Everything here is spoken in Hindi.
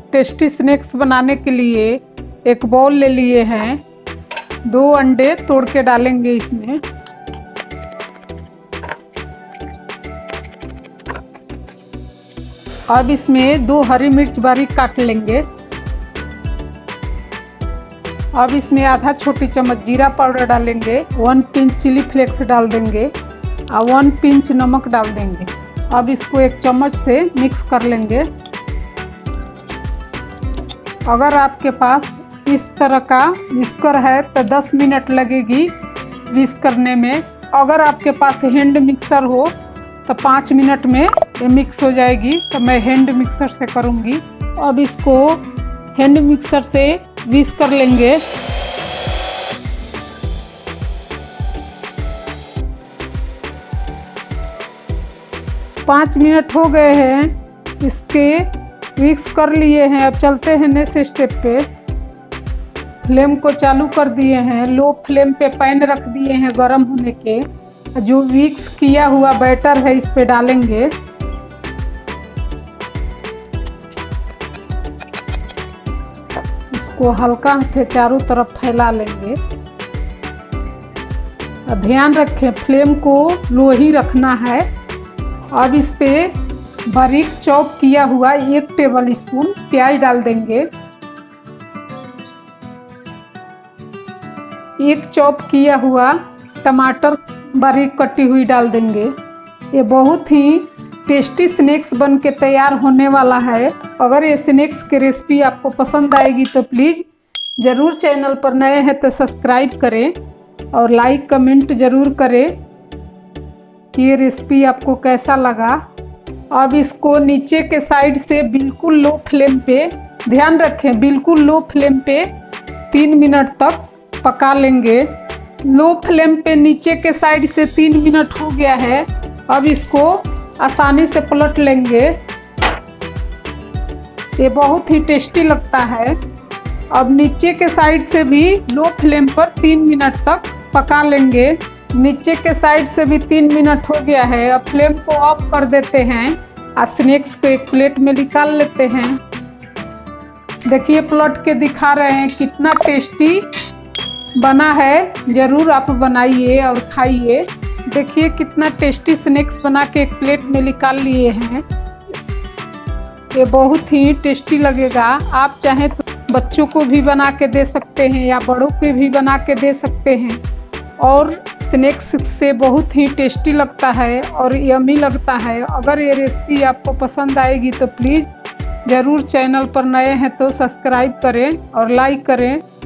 टेस्टी स्नैक्स बनाने के लिए एक बाउल ले लिए हैं। 2 अंडे तोड़ के डालेंगे इसमें। अब इसमें 2 हरी मिर्च बारीक काट लेंगे। अब इसमें आधा छोटी चम्मच जीरा पाउडर डालेंगे। 1 पिंच चिली फ्लेक्स डाल देंगे और 1 पिंच नमक डाल देंगे। अब इसको एक चम्मच से मिक्स कर लेंगे। अगर आपके पास इस तरह का विस्कर है तो 10 मिनट लगेगी विस्क करने में। अगर आपके पास हैंड मिक्सर हो तो 5 मिनट में ये मिक्स हो जाएगी। तो मैं हैंड मिक्सर से करूँगी। अब इसको हैंड मिक्सर से विस्क कर लेंगे। पाँच मिनट हो गए हैं, इसके मिक्स कर लिए हैं। अब चलते हैं नेक्स्ट स्टेप पे। फ्लेम को चालू कर दिए हैं। लो फ्लेम पे पैन रख दिए हैं गरम होने के। जो मिक्स किया हुआ बैटर है इस पे डालेंगे। इसको हल्का हाथ चारों तरफ फैला लेंगे। ध्यान रखें फ्लेम को लो ही रखना है। अब इस पे बारीक चॉप किया हुआ 1 टेबल स्पून प्याज डाल देंगे। 1 चॉप किया हुआ टमाटर बारीक कटी हुई डाल देंगे। ये बहुत ही टेस्टी स्नैक्स बन के तैयार होने वाला है। अगर ये स्नैक्स की रेसिपी आपको पसंद आएगी तो प्लीज़ ज़रूर चैनल पर नए हैं तो सब्सक्राइब करें और लाइक कमेंट ज़रूर करें कि ये रेसिपी आपको कैसा लगा। अब इसको नीचे के साइड से बिल्कुल लो फ्लेम पे, ध्यान रखें बिल्कुल लो फ्लेम पे 3 मिनट तक पका लेंगे। लो फ्लेम पे नीचे के साइड से 3 मिनट हो गया है। अब इसको आसानी से पलट लेंगे। ये बहुत ही टेस्टी लगता है। अब नीचे के साइड से भी लो फ्लेम पर 3 मिनट तक पका लेंगे। नीचे के साइड से भी 3 मिनट हो गया है। अब फ्लेम को ऑफ कर देते हैं और स्नैक्स को एक प्लेट में निकाल लेते हैं। देखिए पलट के दिखा रहे हैं कितना टेस्टी बना है। ज़रूर आप बनाइए और खाइए। देखिए कितना टेस्टी स्नैक्स बना के एक प्लेट में निकाल लिए हैं। ये बहुत ही टेस्टी लगेगा। आप चाहें तो बच्चों को भी बना के दे सकते हैं या बड़ों को भी बना के दे सकते हैं। और स्नैक्स से बहुत ही टेस्टी लगता है और यम्मी लगता है। अगर ये रेसिपी आपको पसंद आएगी तो प्लीज़ ज़रूर चैनल पर नए हैं तो सब्सक्राइब करें और लाइक करें।